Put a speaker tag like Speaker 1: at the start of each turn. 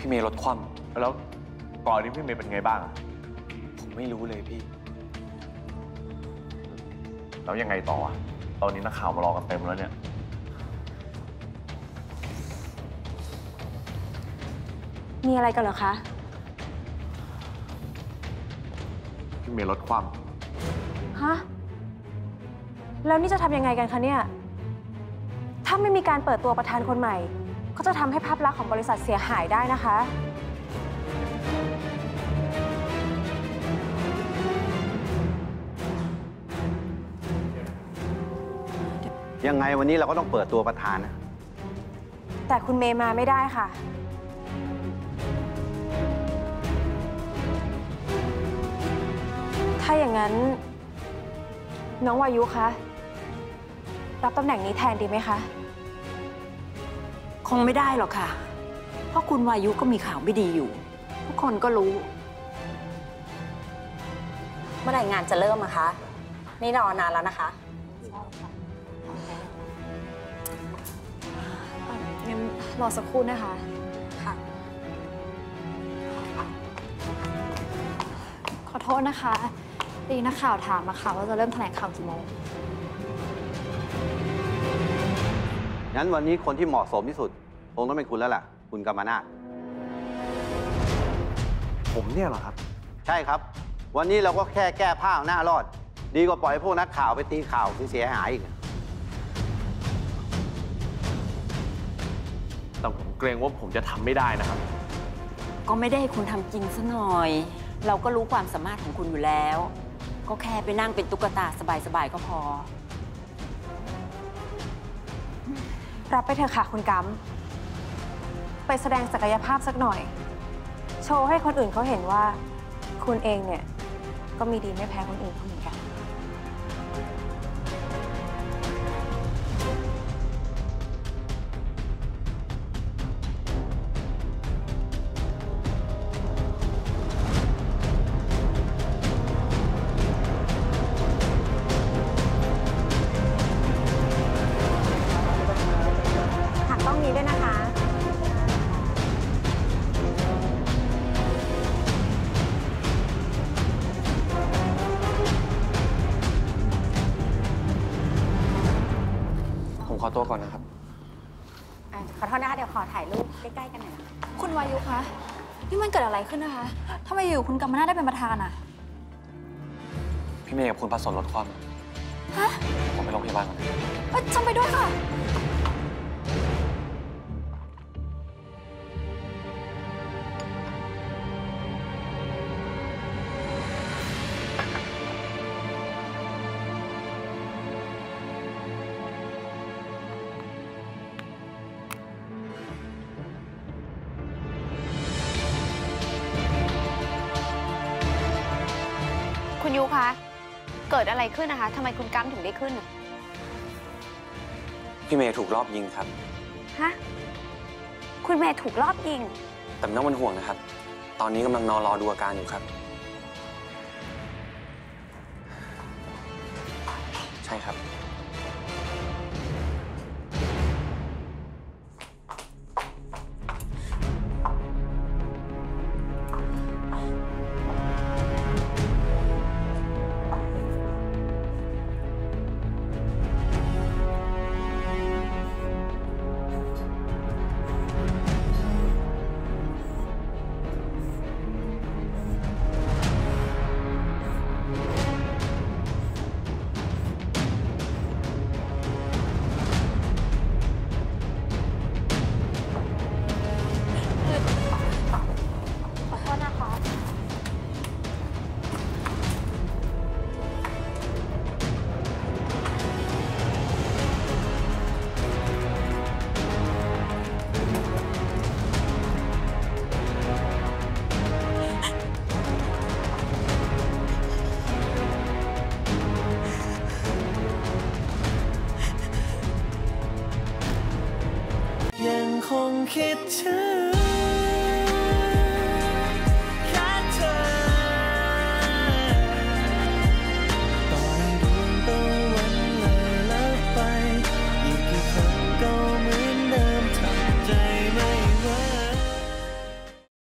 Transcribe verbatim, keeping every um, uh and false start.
Speaker 1: พี่เมย์รถคว่ำ
Speaker 2: แล้วก่อนนี้พี่เมย์เป็นไงบ้าง
Speaker 1: ผมไม่รู้เลยพี่
Speaker 2: แล้วยังไงต่อตอนนี้นักข่าวมารอกันเต็มแล้วเนี่ย
Speaker 3: มีอะไรกันเหรอคะ
Speaker 2: พี่เมย์รถคว่ำ
Speaker 3: ฮะแล้วนี่จะทำยังไงกันคะเนี่ยถ้าไม่มีการเปิดตัวประธานคนใหม่ก็จะทำให้ภาพลักษณ์ของบริษัทเสียหายได้นะคะ
Speaker 4: ยังไงวันนี้เราก็ต้องเปิดตัวประธานนะ
Speaker 3: แต่คุณเมย์มาไม่ได้ค่ะถ้าอย่างนั้นน้องวายุคะรับตำแหน่งนี้แทนดีไหมคะ
Speaker 5: คงไม่ได้หรอกค่ะเพราะคุณวายุก็มีข่าวไม่ดีอยู่ทุกคนก็รู้
Speaker 6: เมื่อไหร่งานจะเริ่มอะคะนี่รอนานแล้วนะคะ
Speaker 3: งั้นรอสักครู่นะคะ
Speaker 6: ค่ะ
Speaker 3: ขอโทษนะคะดีนักข่าวถามมาค่ะว่าจะเริ่มแถลงข่าวกี่โมง
Speaker 4: งั้นวันนี้คนที่เหมาะสมที่สุดคงต้องเป็นคุณแล้วล่ะคุณกำมนาถ
Speaker 2: ผมเนี่ยเหรอครับ
Speaker 4: ใช่ครับวันนี้เราก็แค่แก้ผ้าหน้ารอดดีกว่าปล่อยพวกนักข่าวไปตีข่าวเสียหายอีก
Speaker 2: แต่ผมเกรงว่าผมจะทำไม่ได้นะครับ
Speaker 5: ก็ไม่ได้ให้คุณทำจริงซะหน่อยเราก็รู้ความสามารถของคุณอยู่แล้วก็แค่ไปนั่งเป็นตุ๊กตาสบายๆก็พอ
Speaker 3: รับไปเถอะค่ะคุณกัมไปแสดงศักยภาพสักหน่อยโชว์ให้คนอื่นเขาเห็นว่าคุณเองเนี่ยก็มีดีไม่แพ้คนอื่นเขาเหมือนกันหักต้องนี้ด้วยนะคะ
Speaker 1: ผมขอตัวก่อนนะครับ
Speaker 6: ขอโทษนะคะเดี๋ยวขอถ่ายรูปใกล้ๆกันหน่อยนะคะ
Speaker 3: คุณวายุคะนี่มันเกิดอะไรขึ้นนะคะทำไมอยู่คุณกำมนาถได้เป็นประธานอ่ะ
Speaker 1: พี่เมย์กับคุณพัสรถคว่ำ
Speaker 3: ฮะ
Speaker 1: ผมไปโรงพยาบาลก่อน
Speaker 3: เอ้ยจำไปด้วยค่ะ
Speaker 7: คุณยูคะเกิดอะไรขึ้นนะคะทำไมคุณกัมถึงได้ขึ้น
Speaker 1: พี่เมย์ถูกรอบยิงครับ
Speaker 7: ฮะคุณเมย์ถูกรอบยิง
Speaker 1: แต่ไม่ต้องเป็นห่วงนะครับตอนนี้กำลังนอนรอดูอาการอยู่ครับใช่ครับ